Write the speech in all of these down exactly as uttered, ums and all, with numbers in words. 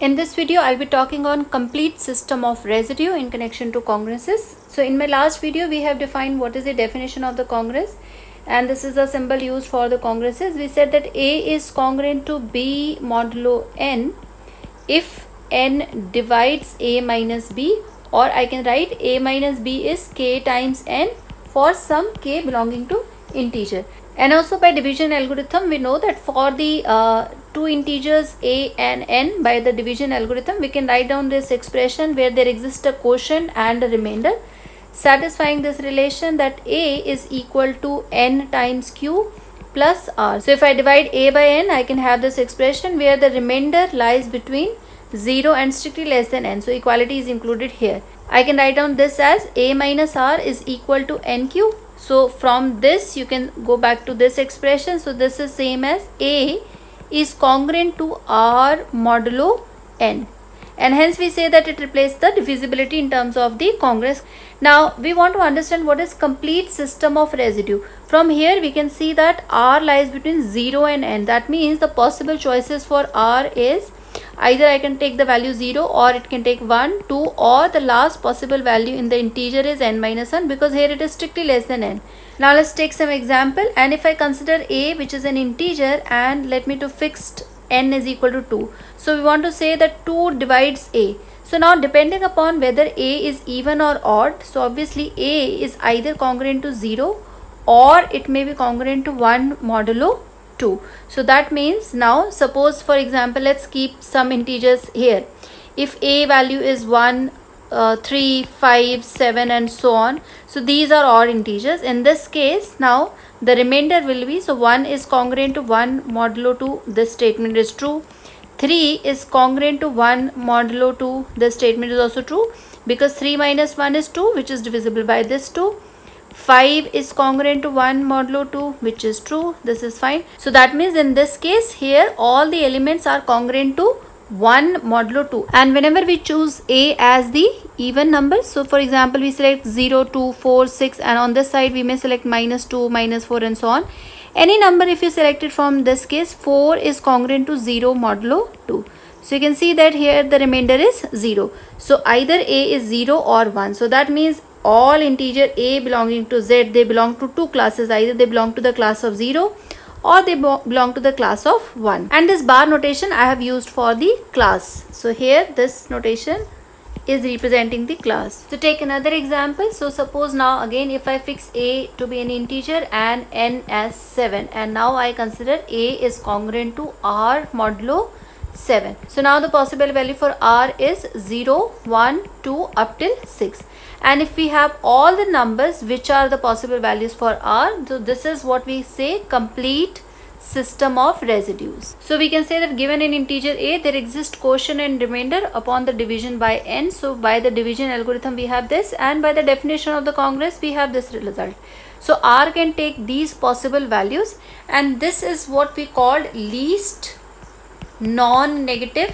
In this video, I'll be talking on complete system of residue in connection to congruences. So in my last video, we have defined what is the definition of the congruence, and this is the symbol used for the congruences. We said that A is congruent to B modulo n if n divides A minus B, or I can write A minus B is k times n for some k belonging to integer. And also by division algorithm, we know that for the uh, two integers a and n, by the division algorithm, we can write down this expression where there exists a quotient and a remainder, satisfying this relation that a is equal to n times q plus r. So if I divide a by n, I can have this expression where the remainder lies between zero and strictly less than n. So equality is included here. I can write down this as a minus r is equal to nq. So from this you can go back to this expression. So this is same as a is congruent to r modulo n, and hence we say that it replaces the divisibility in terms of the congruence. Now we want to understand what is complete system of residue. From here we can see that r lies between zero and n. That means the possible choices for r is either I can take the value zero, or it can take one, two, or the last possible value in the integer is n minus one, because here it is strictly less than n. Now let's take some example, and if I consider a, which is an integer, and let me to fixed n is equal to two. So we want to say that two divides a. So now depending upon whether a is even or odd, so obviously a is either congruent to zero or it may be congruent to one modulo two. So that means now suppose for example, let's keep some integers here. If a value is one, uh, three, five, seven and so on, so these are odd integers. In this case now the remainder will be, so one is congruent to one modulo two, this statement is true. Three is congruent to one modulo two, this statement is also true, because three minus one is two, which is divisible by this two. five is congruent to one modulo two, which is true, this is fine. So that means in this case here all the elements are congruent to one modulo two, and whenever we choose a as the even number, so for example we select zero, two, four, six, and on this side we may select minus two, minus four and so on. Any number if you select it from this case, four is congruent to zero modulo two. So you can see that here the remainder is zero. So either a is zero or one. So that means all integer a belonging to z, they belong to two classes. Either they belong to the class of zero or they belong to the class of one. And this bar notation I have used for the class. So here this notation is representing the class. So take another example. So suppose now again if I fix a to be an integer and n as seven, and now I consider a is congruent to r modulo seven. So now the possible value for r is zero, one, two up till six. And if we have all the numbers which are the possible values for r, so this is what we say complete system of residues. So we can say that given an integer a, there exists quotient and remainder upon the division by n. So by the division algorithm we have this, and by the definition of the congruence we have this result. So r can take these possible values, and this is what we called least non-negative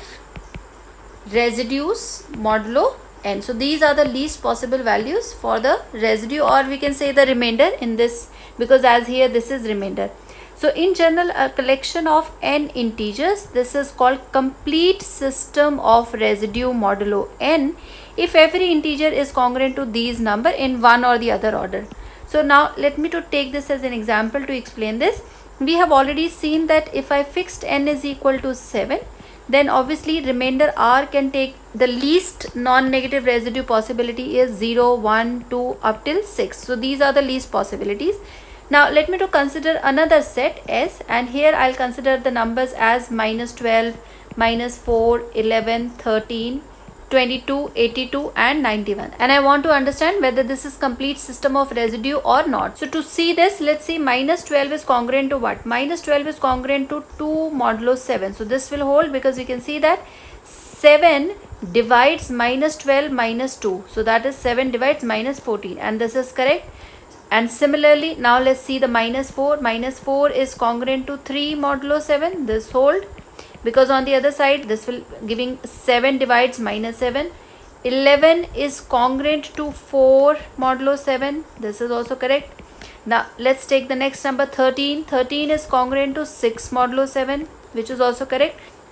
residues modulo n. So these are the least possible values for the residue, or we can say the remainder in this, because as here this is remainder. So in general, a collection of n integers, this is called complete system of residue modulo n if every integer is congruent to these number in one or the other order. So now let me to take this as an example to explain this. We have already seen that if I fixed n is equal to seven, then obviously remainder r can take the least non-negative residue possibility is zero, one, two up till six. So these are the least possibilities. Now let me to consider another set S, and here I'll consider the numbers as minus twelve, minus four, eleven, thirteen, twenty-two, eighty-two and ninety-one, and I want to understand whether this is complete system of residue or not. So to see this, let's see, minus twelve is congruent to what? Minus twelve is congruent to two modulo seven. So this will hold, because we can see that seven divides minus twelve minus two. So that is seven divides minus fourteen, and this is correct. And similarly now let's see the minus four. Minus four is congruent to three modulo seven. This hold, because on the other side this will giving seven divides minus seven. eleven is congruent to four modulo seven. This is also correct. Now let's take the next number thirteen. thirteen is congruent to six modulo seven, which is also correct.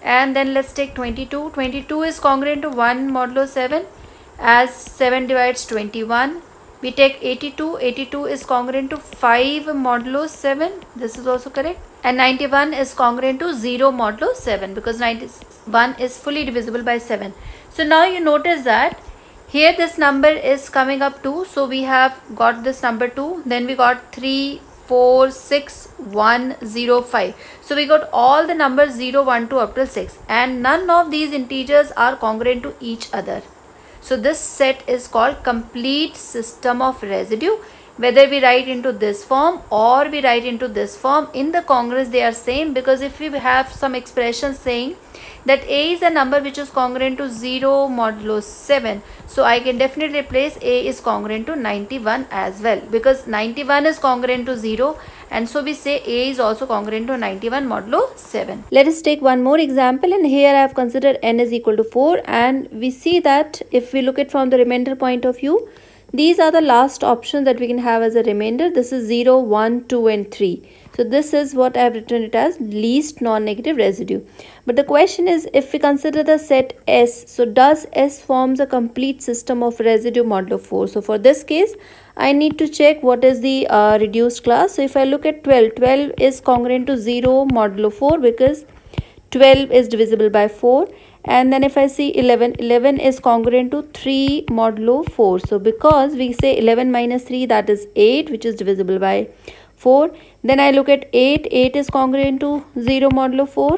And then let's take twenty-two. twenty-two is congruent to one modulo seven, as seven divides twenty-one. We take eighty-two. eighty-two is congruent to five modulo seven. This is also correct. And ninety-one is congruent to zero modulo seven, because ninety-one is fully divisible by seven. So now you notice that here this number is coming up two. So we have got this number two. Then we got three, four, six, one, zero, five. So we got all the numbers zero, one, two up till six. And none of these integers are congruent to each other. So this set is called complete system of residue. Whether we write into this form or we write into this form, in the congruence they are same, because if we have some expression saying that A is a number which is congruent to zero modulo seven, so I can definitely replace A is congruent to ninety-one as well, because ninety-one is congruent to zero, and so we say A is also congruent to ninety-one modulo seven. Let us take one more example, and here I have considered n is equal to four, and we see that if we look at from the remainder point of view, these are the last options that we can have as a remainder. This is zero, one, two and three. So this is what I have written it as least non-negative residue. But the question is, if we consider the set S, so does S forms a complete system of residue modulo four? So for this case, I need to check what is the uh, reduced class. So if I look at twelve, twelve is congruent to zero modulo four, because twelve is divisible by four. And then if I see eleven, eleven is congruent to three modulo four. So because we say eleven minus three, that is eight, which is divisible by four. Then I look at eight, eight is congruent to zero modulo four.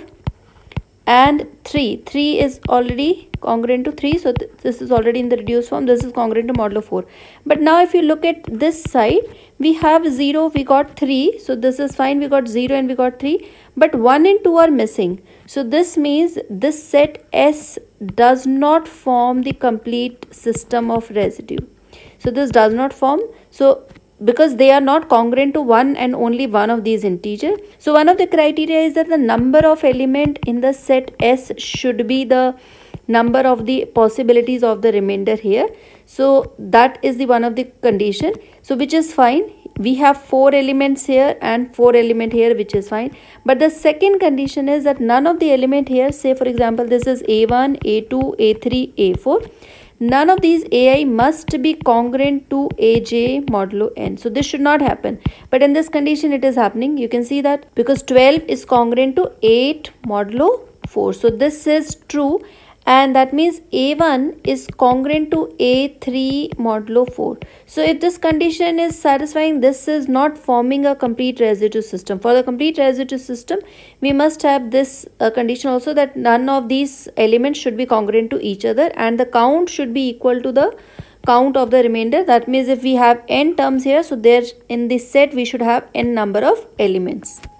And three, three is already congruent to three. So th this is already in the reduced form. This is congruent to modulo four. But now if you look at this side, we have zero, we got three. So this is fine. We got zero and we got three. But one and two are missing. So this means this set S does not form the complete system of residue. So this does not form. So because they are not congruent to one and only one of these integers. So one of the criteria is that the number of element in the set S should be the number of the possibilities of the remainder here. So that is the one of the condition. So which is fine. We have four elements here and four element here, which is fine. But the second condition is that none of the element here, say for example, this is A one, A two, A three, A four. None of these A I must be congruent to A J modulo n. So this should not happen. But in this condition it is happening. You can see that because twelve is congruent to eight modulo four. So this is true. And that means A one is congruent to A three modulo four. So if this condition is satisfying, this is not forming a complete residue system. For the complete residue system, we must have this uh, condition also, that none of these elements should be congruent to each other, and the count should be equal to the count of the remainder. That means if we have n terms here, so there in this set we should have n number of elements.